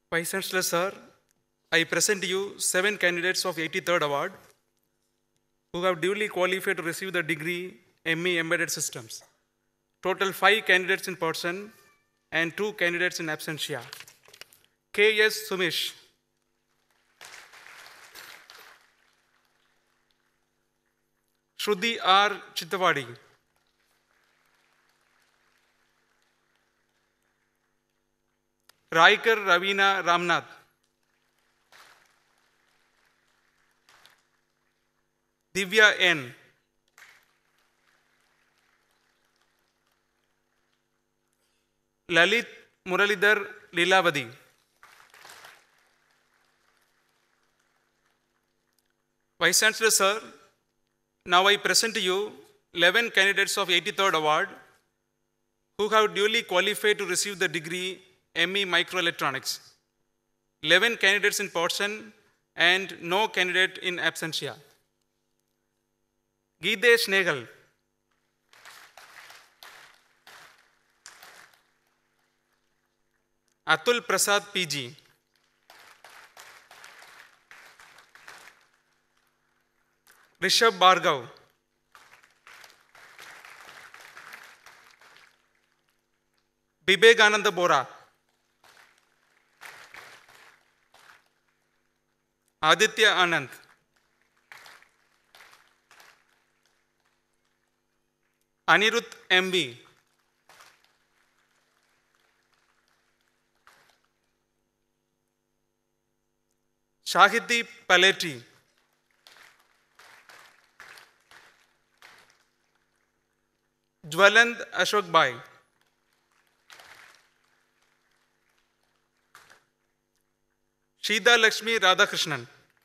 Vice Chancellor Sir, I present to you 7 candidates of 83rd Award who have duly qualified to receive the degree ME Embedded Systems. Total 5 candidates in person and 2 candidates in absentia. K.S. Sumish, Shruti R. Chittavadi, Raikar Ravina Ramnath, Divya N, Lalit Muralidhar Lilavadi, Vice Chancellor Sir, now I present to you 11 candidates of 83rd Award who have duly qualified to receive the degree ME Microelectronics. 11 candidates in person and no candidate in absentia. Geedesh Negal, Atul Prasad PG, Rishabh Bhargav, Bibekananda Bora, Aditya Anand, Anirudh MB, Shahidi Paletti, Jwaland Ashok Bhai, Shida Lakshmi Radhakrishnan,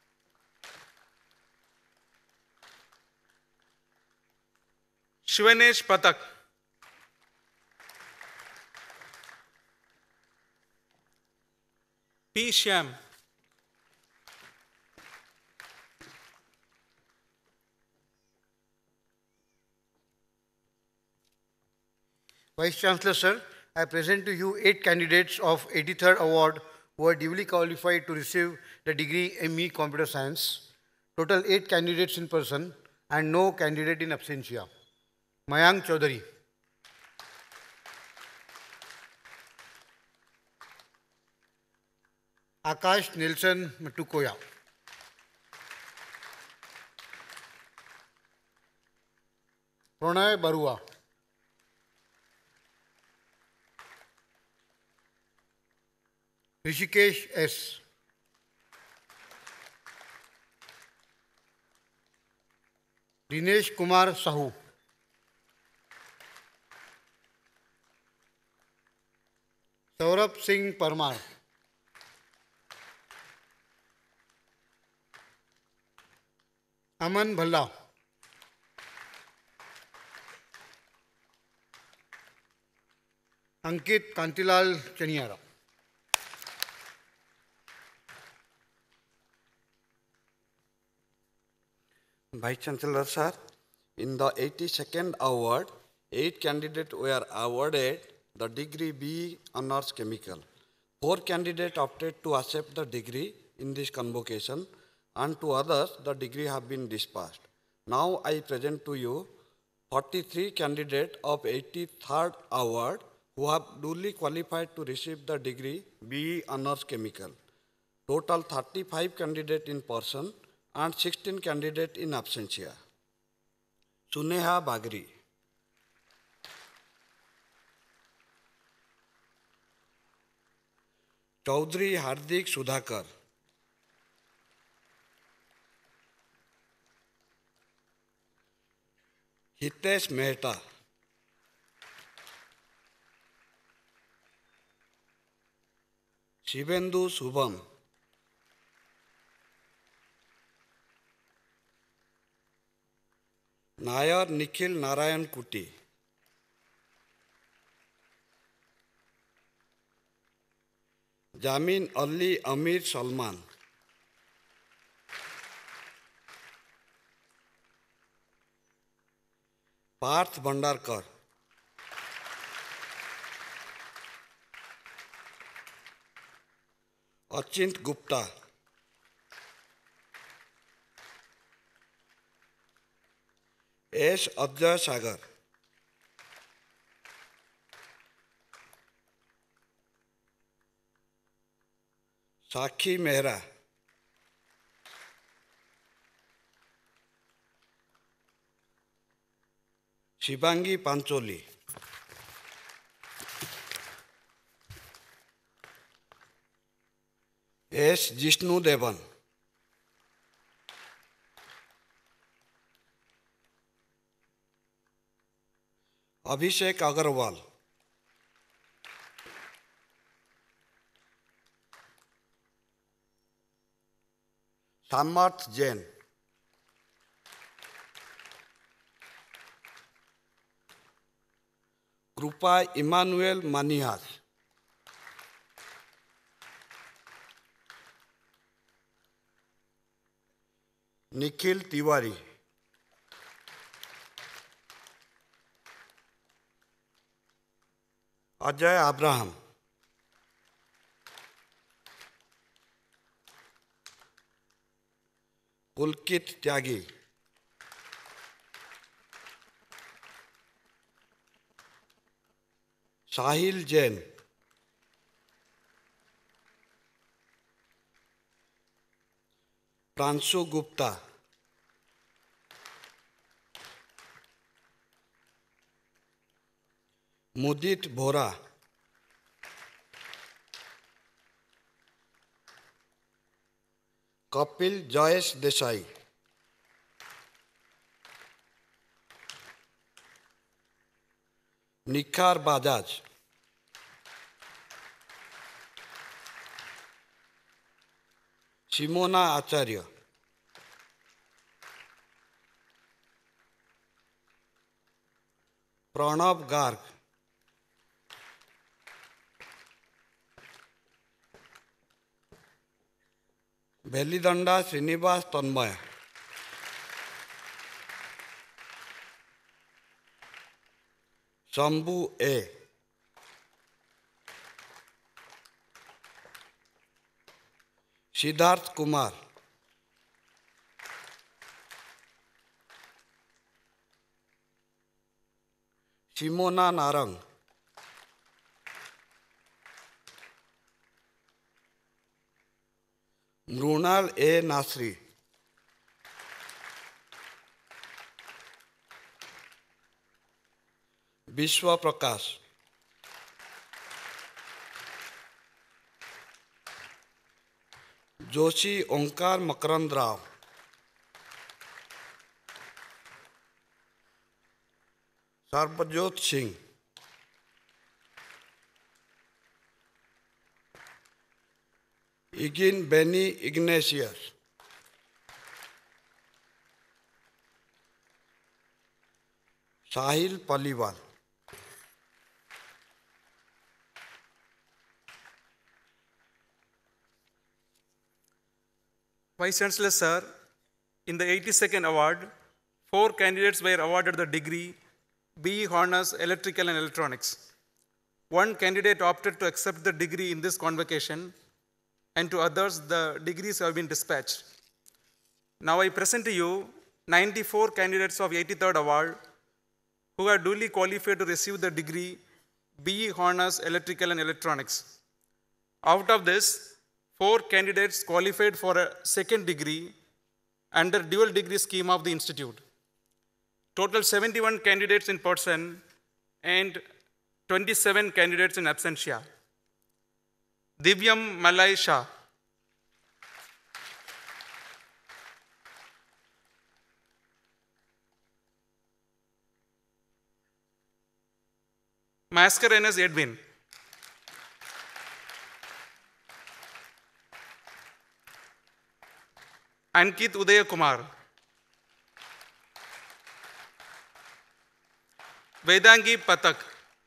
Shivanesh Patak, P. Shyam, Vice Chancellor Sir, I present to you 8 candidates of 83rd Award who are duly qualified to receive the degree ME Computer Science. Total 8 candidates in person and no candidate in absentia. Mayank Chaudhary, Akash Nelson Matukoya, Pranay Barua, Rishikesh S, Dinesh Kumar Sahu, Saurabh Singh Parmar, Aman Bhalla, Ankit Kantilal Chaniara. Vice Chancellor Sir, in the 82nd award, 8 candidates were awarded the degree BE Honours Chemical. 4 candidates opted to accept the degree in this convocation, and to others the degree have been dispatched. Now I present to you 43 candidates of 83rd award who have duly qualified to receive the degree BE Honours Chemical. Total 35 candidates in person and 16 candidates in absentia. Suneha Bagri, Chaudhary Hardik Sudhakar, Hitesh Mehta, Shivendu Subham, Nayar Nikhil Narayan Kuti, Jamin Ali Amir Salman, Parth Bhandarkar, Achint Gupta, S Ajay Sagar, Sakshi Mehra, Shivangi Pancholi, S Jishnu Devan, Abhishek Agarwal, Samarth Jain, Kripa Emmanuel Manihas, Nikhil Tiwari, Ajay Abraham, Pulkit Tyagi, Sahil Jain, Pranshu Gupta, Mudit Bhora, Kapil Jayesh Desai, Nikhar Bajaj, Simona Acharya, Pranav Garg, Belidanda Srinivas Tanmay, Shambhu A, Siddharth Kumar, Simona Narang, Mrinal A Nasri, Vishwa Prakash, Joshi Omkar Makarand Rao, Sarvjot Singh, Igin Benny Ignatius, Sahil Paliwal, Vice Chancellor, sir, in the 82nd award, 4 candidates were awarded the degree BE Honors Electrical and Electronics. One candidate opted to accept the degree in this convocation, and to others, the degrees have been dispatched. Now I present to you 94 candidates of 83rd award who are duly qualified to receive the degree BE Honors Electrical and Electronics. Out of this, 4 candidates qualified for a second degree under dual degree scheme of the institute. Total 71 candidates in person and 27 candidates in absentia. Divyam Malai Shah, Mascarenas Edwin, Ankit Udaya Kumar, Vedangi Patak,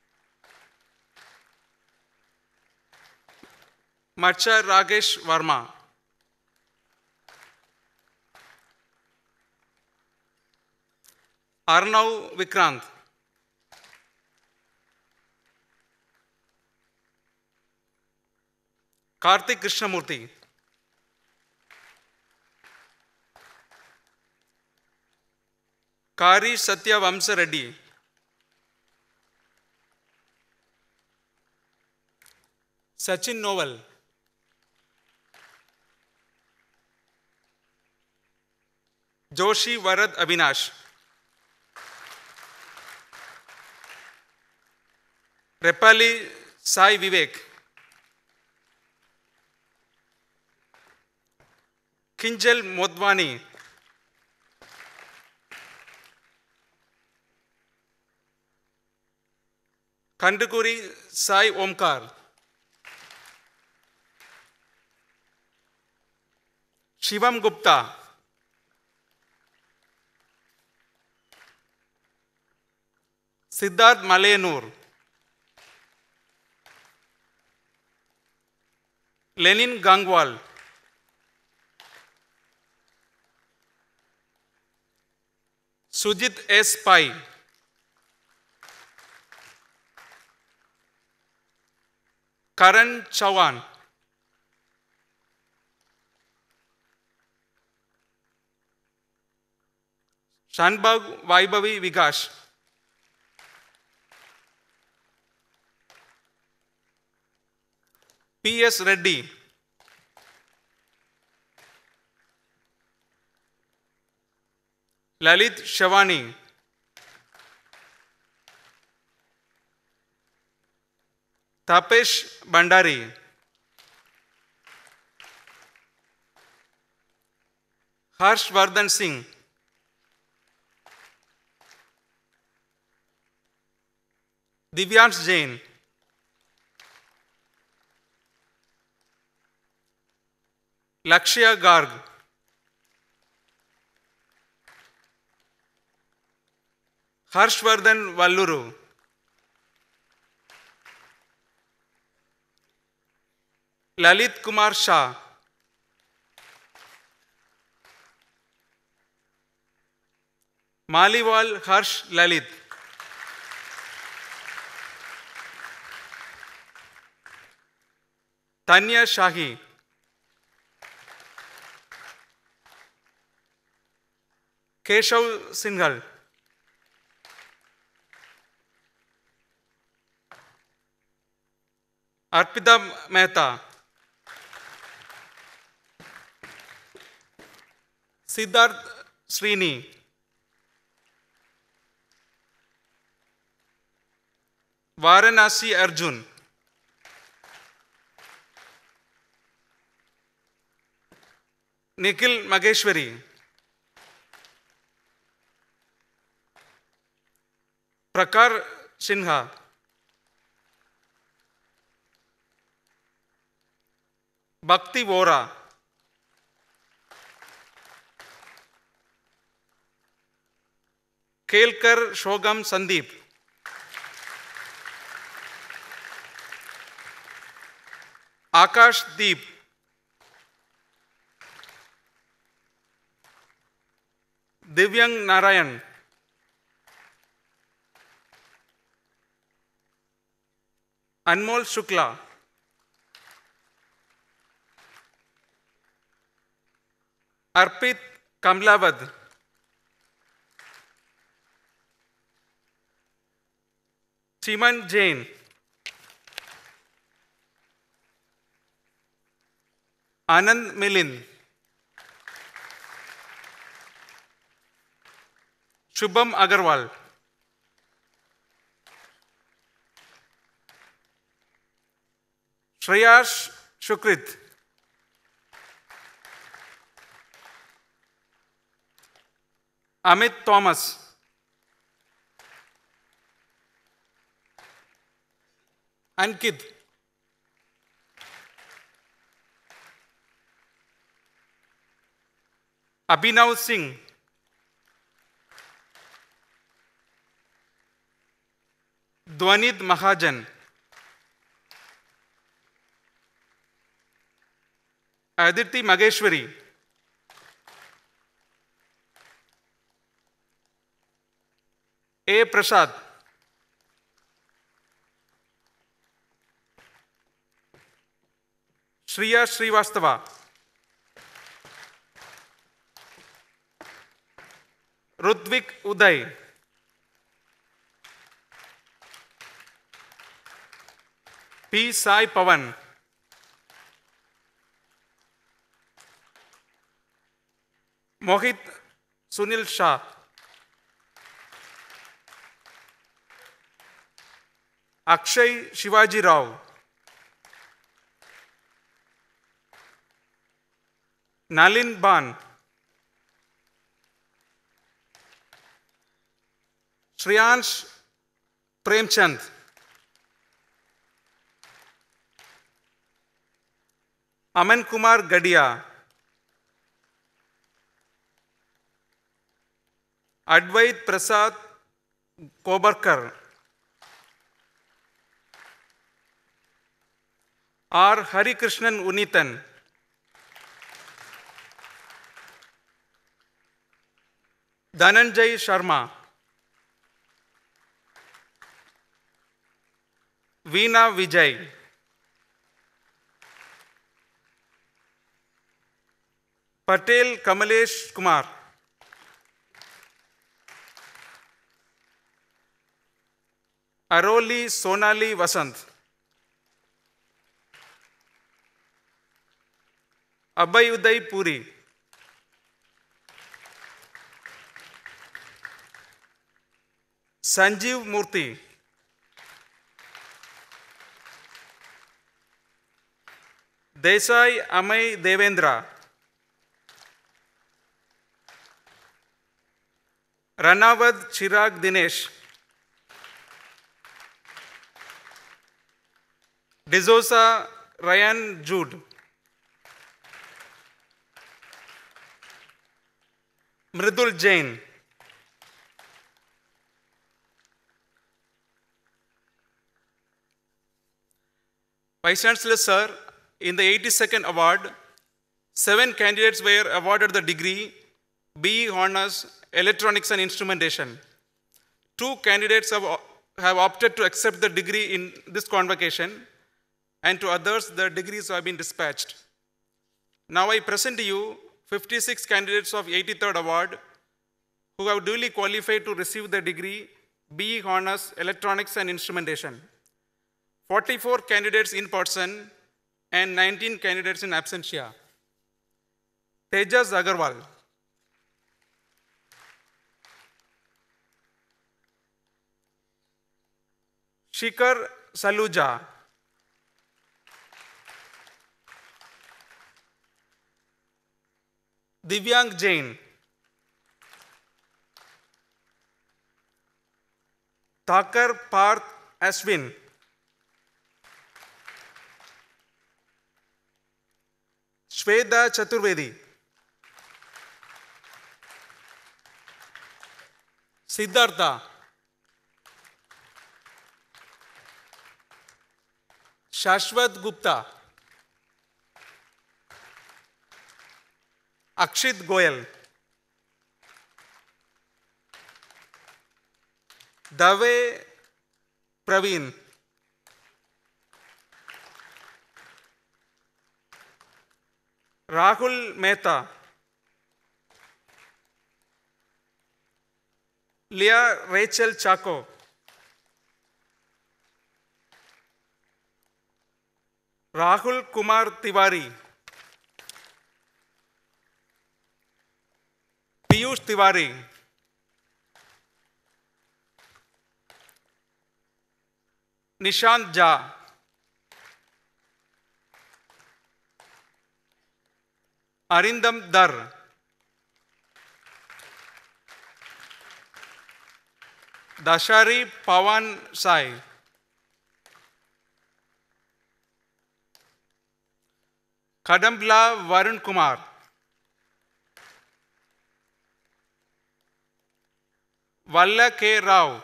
Macha Ragesh Varma, Arnav Vikrant, Karthik Krishnamurthy. Kari Satya Vamsa Reddy. Sachin Noval. Joshi Varad Avinash. Repali Sai Vivek. Kinjal Modwani. Kandukuri Sai Omkar. Shivam Gupta. Siddharth Malayanur. Lenin Gangwal. Sujit S. Pai. Karan Chauhan. Shanbag Vaibhavi Vigash. P.S. Reddy. Lalit Shavani. Tapesh Bandari. Harshvardhan Singh. Divyansh Jain. Lakshya Garg. Harshvardhan Valluru. Lalit Kumar Shah. Maliwal Harsh Lalit. Tanya Shahi. Keshav Singhal. Arpita Mehta. Siddharth Srini. Varanasi Arjun. Nikhil Mageshwari. Prakar Sinha. Bhakti Vora. Kelkar Shogam Sandeep. Akash Deep. Divyang Narayan. Anmol Shukla. Arpit Kamlavad. Chiman Jain. Anand Milin. Shubham Agarwal. Shreyash Shukrit. Amit Thomas. Ankit. Abhinav Singh. Dwanit Mahajan. Aditi Mageshwari. A. Prasad. Shriya Srivastava, Rutvik Uday, P. Sai Pavan, Mohit Sunil Shah, Akshay Shivaji Rao, Nalin Ban, Shriyansh Premchand, Aman Kumar Gadia, Advait Prasad Kobarkar, R. Harikrishnan Unitan, Dhananjay Sharma, Veena Vijay, Patel Kamalesh Kumar, Aroli Sonali Vasant, Abhay Uday Puri, Sanjeev Murthy, Desai Amay Devendra, Ranavad Chirag Dinesh, D'Souza Ryan Jude, Mridul Jain, Vice Chancellor Sir, in the 82nd award, 7 candidates were awarded the degree BE Honours Electronics and Instrumentation. 2 candidates have opted to accept the degree in this convocation, and to others the degrees have been dispatched. Now I present to you 56 candidates of 83rd award who have duly qualified to receive the degree BE Honours Electronics and Instrumentation. 44 candidates in person and 19 candidates in absentia. Tejas Agarwal, Shikhar Saluja, Divyang Jain, Thakar Parth Ashwin, Shweta Chaturvedi, Siddhartha, Shashwat Gupta, Akshit Goyal, Dave Praveen, Rahul Mehta, Leah Rachel Chaco, Rahul Kumar Tiwari, Piyush Tiwari, Nishant Jha, Arindam Dar, Dashari Pawan Sai, Kadambla Varun Kumar, Valla K. Rao,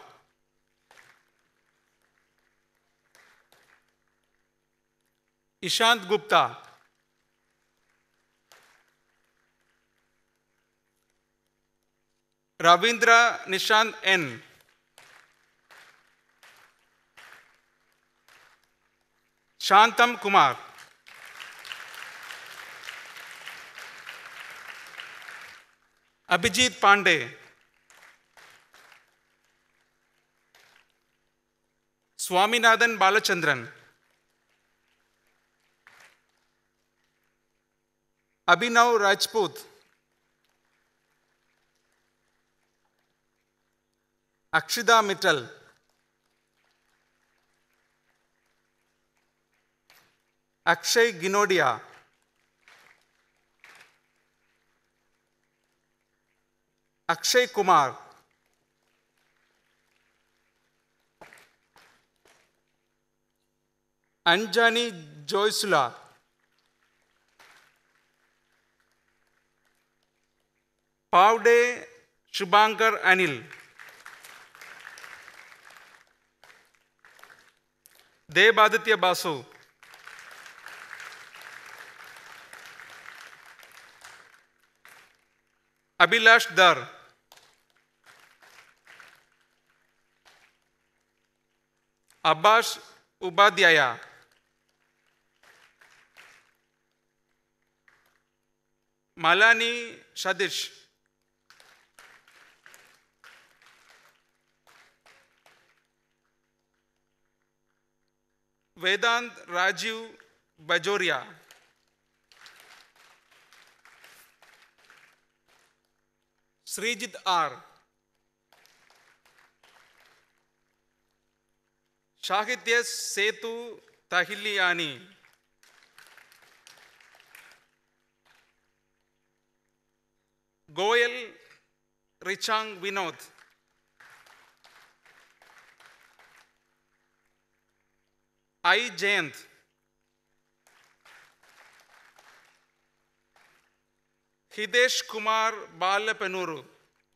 Ishant Gupta, Ravindra Nishant N, Shantam Kumar, Abhijit Pandey, Swaminathan Balachandran, Abhinav Rajput, Akshida Mittal, Akshay Ginodia, Akshay Kumar, Anjani Joysula, Pavde Shubhankar Anil, Debaditya Basu, Abhilash Dar, Abbas Ubadhyaya, Malani Shadish, Vedant Rajiv Bajoria, Srijit R, Shahidya Setu Tahiliani, Goyal Richang Vinod, I. Jayant, Hidesh Kumar Balapenuru,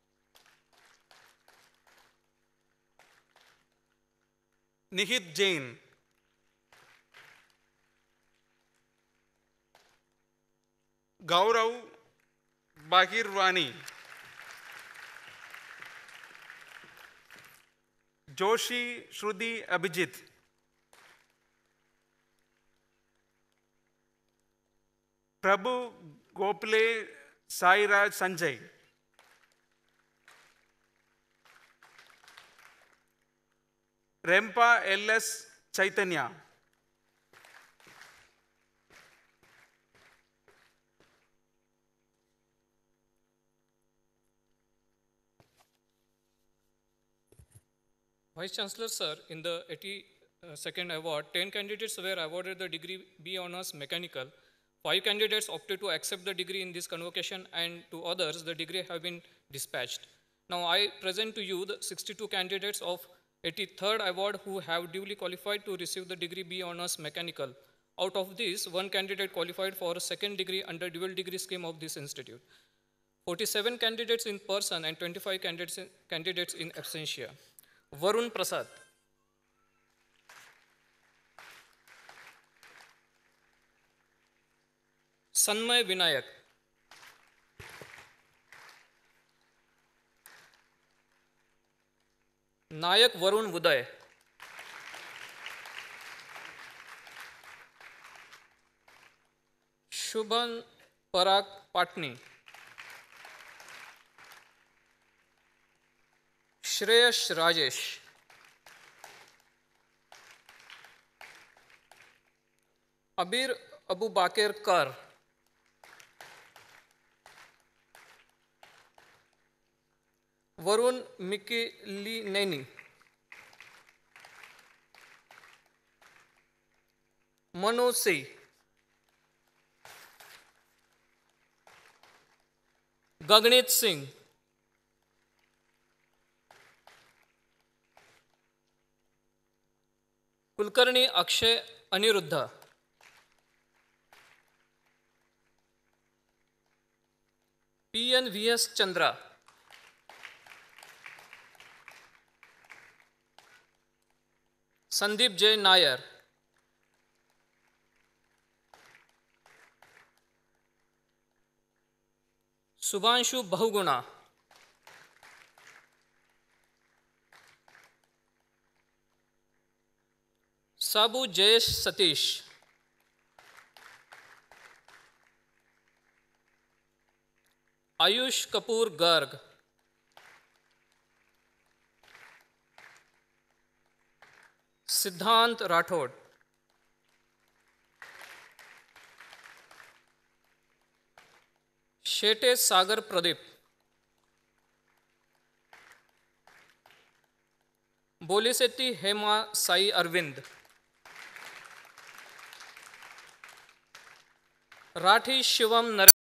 Nihit Jain, Gaurav Bahirwani, Joshi Shruti Abhijit, Prabhu Gopale Sairaj Sanjay, Rempa L.S. Chaitanya, Vice Chancellor, sir, in the 82nd award, 10 candidates were awarded the degree B Honours Mechanical. 5 candidates opted to accept the degree in this convocation, and to others, the degree have been dispatched. Now, I present to you the 62 candidates of 83rd award who have duly qualified to receive the degree B Honours Mechanical. Out of this, 1 candidate qualified for a second degree under dual degree scheme of this institute. 47 candidates in person and 25 candidates in absentia. Varun Prasad, Sanmay Vinayak, Nayak Varun Uday, Shubhan Parag Patni, Shreyash Rajesh, Abir Abu Bakir Kar, Varun Miki Lee Neni, Mano C, Gagnit Singh, Kulkarni Akshay Aniruddha, PNVS Chandra, Sandeep J. Nair, Subhanshu Bahuguna, Sabu Jayesh Satish, Ayush Kapoor Garg, Siddhant Rathore, Shete सागर प्रदीप, बोलीसेट्टी हेमा साई अरविंद, राठी शिवम नर